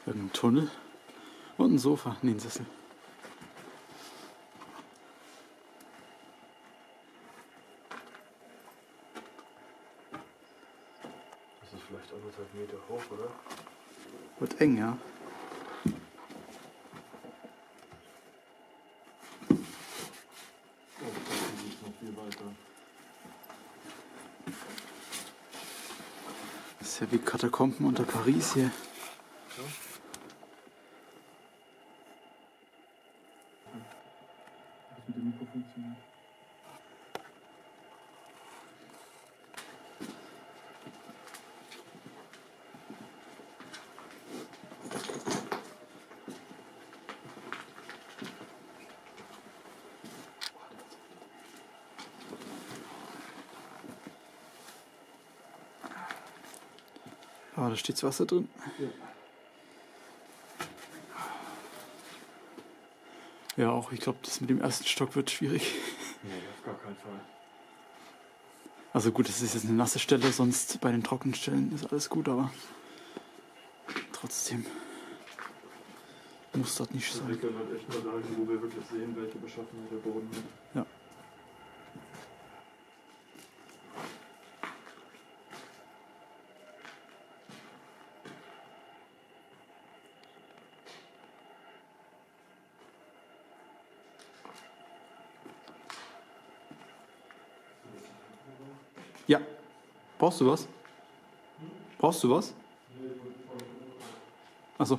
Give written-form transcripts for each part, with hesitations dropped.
Irgendein Tunnel. Und ein Sofa. Nee, ein Sessel. Das ist vielleicht 1,5 Meter hoch, oder? Wird eng, ja. Oh, das ist noch viel weiter. Das ist ja wie Katakomben unter Paris hier. Ja. Das mit dem Mikro funktioniert. Ah, da steht Wasser drin. Ja. Ja, auch. Ich glaube, das mit dem ersten Stock wird schwierig. Nee, auf gar keinen Fall. Also gut, das ist jetzt eine nasse Stelle, sonst bei den trockenen Stellen ist alles gut, aber trotzdem muss das nicht Wir sein. können halt echt mal sagen, wo wir wirklich sehen, welche Beschaffenheit der Boden hat. Ja. Ja. Brauchst du was? Brauchst du was? Achso.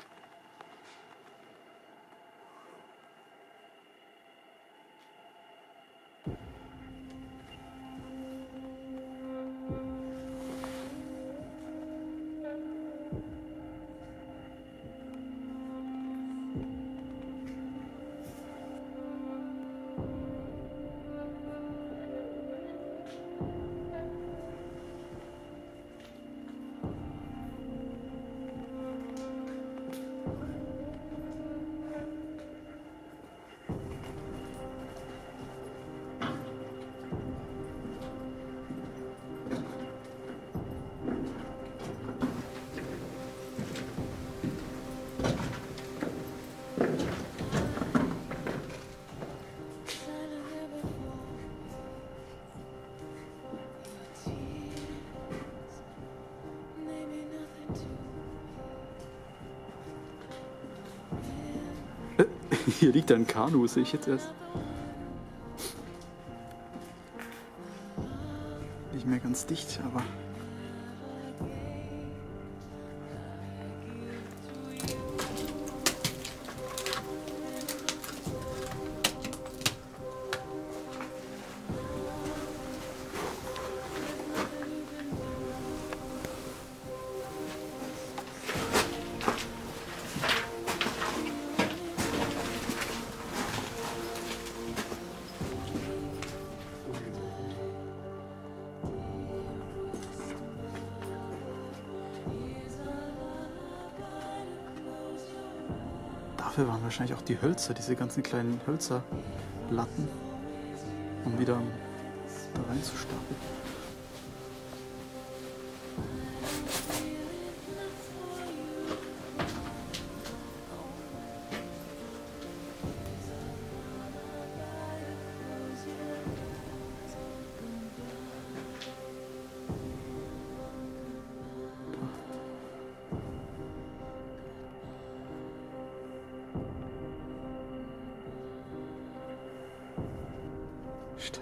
Hier liegt ein Kanu, sehe ich jetzt erst. Nicht mehr ganz dicht, aber... Dafür waren wahrscheinlich auch die Hölzer, diese ganzen kleinen Hölzerlatten, um wieder da reinzustapeln. Stark.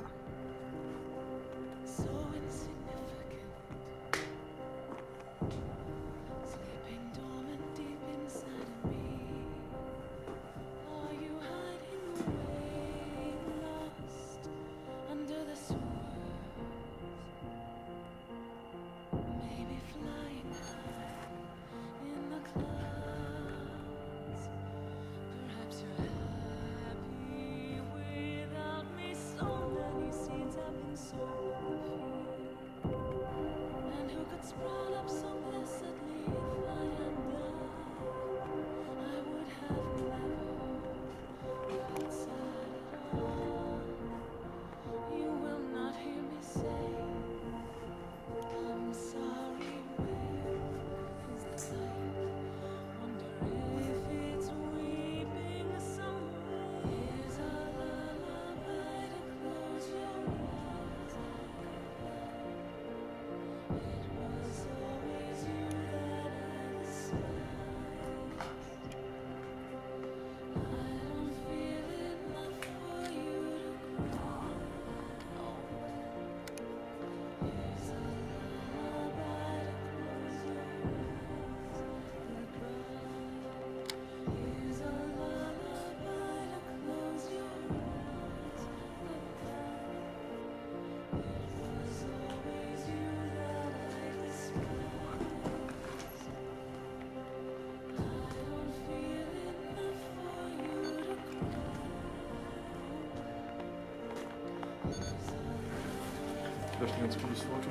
Vielleicht ein ganz cooles Foto.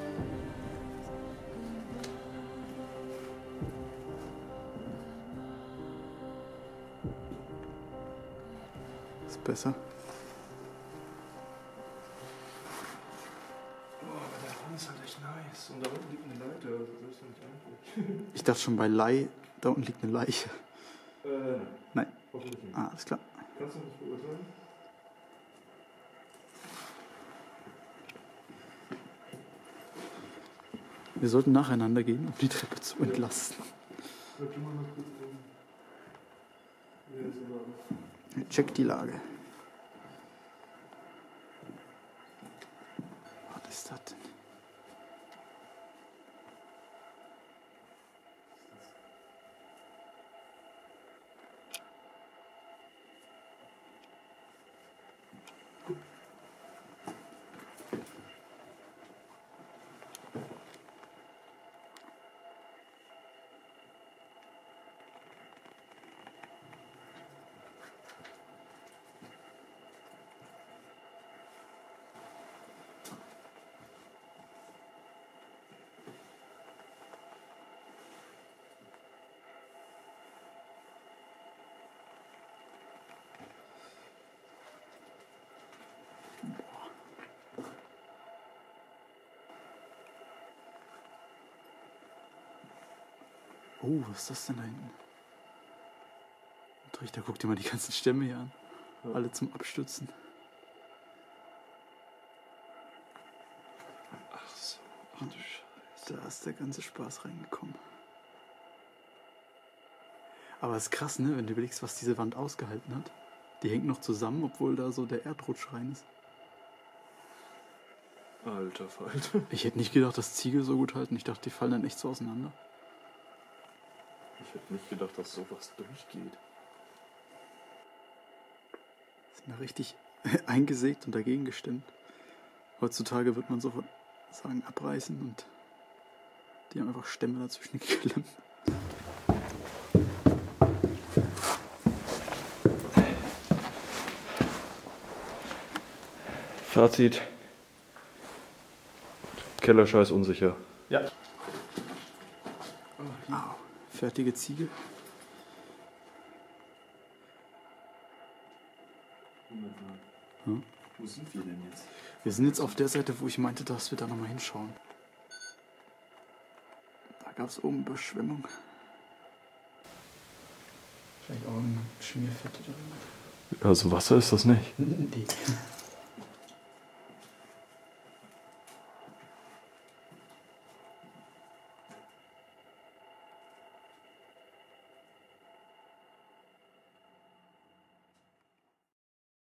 Ist besser. Oh, aber der Raum ist halt echt nice. Und da unten liegt eine Leiter, also das ist ja nicht eigentlich. Ich dachte schon bei Leih, da unten liegt eine Leiche. Nein. Hoffentlich nicht. Ah, alles klar. Kannst du nicht beurteilen? Wir sollten nacheinander gehen, um die Treppe zu entlasten. Ja, tu mal kurz oben. Ja, ist in Ordnung. Check die Lage. Was ist das denn? Oh, was ist das denn da hinten? Der Richter, guck dir mal die ganzen Stämme hier an. Ja. Alle zum Abstützen. Ach so. Ach du Scheiße. Da ist der ganze Spaß reingekommen. Aber es ist krass, ne? Wenn du überlegst, was diese Wand ausgehalten hat. Die hängt noch zusammen, obwohl da so der Erdrutsch rein ist. Alter Falter. Ich hätte nicht gedacht, dass Ziegel so gut halten. Ich dachte, die fallen dann echt so auseinander. Ich hätte nicht gedacht, dass sowas durchgeht. Sind da richtig eingesägt und dagegen gestemmt. Heutzutage wird man sofort sagen, abreißen und die haben einfach Stämme dazwischen geklemmt. Fazit. Kellerscheiß unsicher. Ja. Au, fertige Ziegel. Hm? Wo sind wir denn jetzt? Wir sind jetzt auf der Seite, wo ich meinte, dass wir da nochmal hinschauen. Da gab es oben Überschwemmung. Vielleicht auch ein Schmierfett oder so. Also Wasser ist das nicht. Nee.